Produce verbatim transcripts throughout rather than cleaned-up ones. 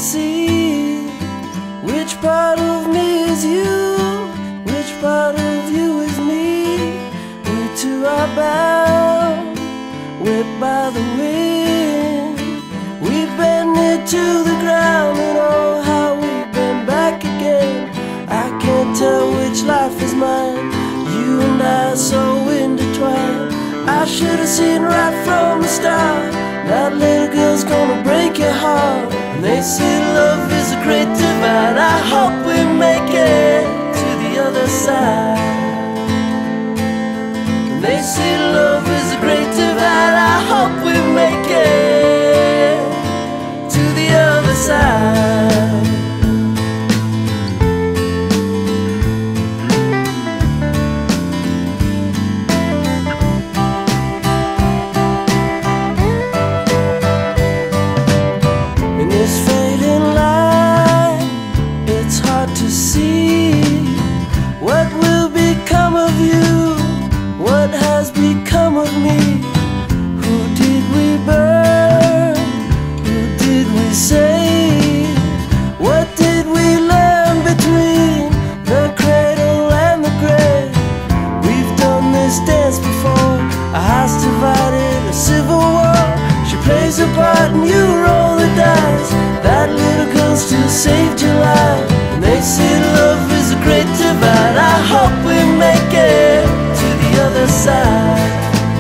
see which part of me is you, which part of you is me. We two are bound, whipped by the wind. We've been near to the ground, and oh how we've been back again. I can't tell which life is mine, you and I so intertwined. I should have seen right from the start, that little girl's gonna break your heart. And they say love is a great divide, I hope we make it to the other side. And they say love is a great divide, I hope we make it to the other side. This fading light, it's hard to see what will become of you, what has become of me. Who did we burn? Who did we save? What did we learn between the cradle and the grave? We've done this dance before, a house divided, a civil war. She plays a part and you roll the dice. That little girl still saved your life. And they say love is a great divide, I hope we make it to the other side.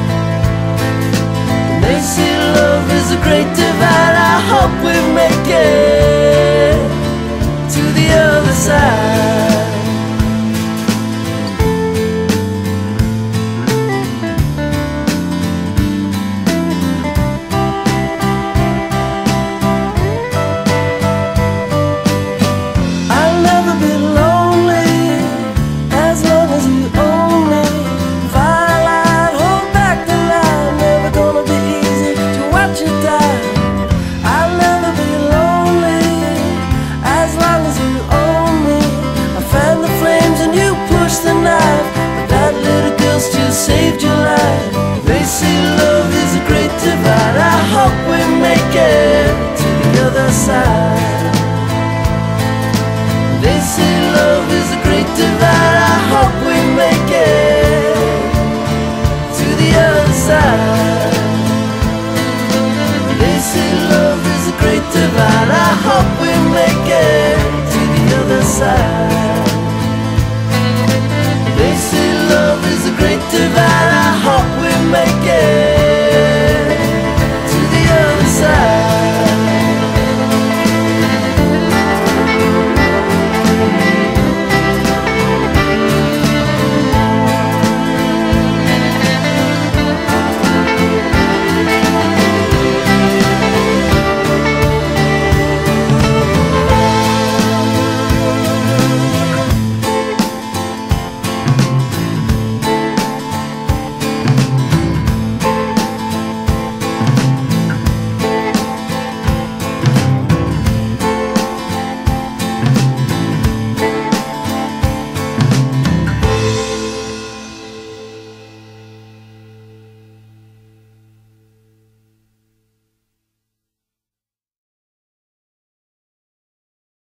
And they say love is a great divide, I hope we make it to the other side. Saved your life. They say love is a great divide, I hope we make it to the other side. They say love is a great divide, I hope we make it to the other side. They say love is a great divide, I hope we make it to the other side.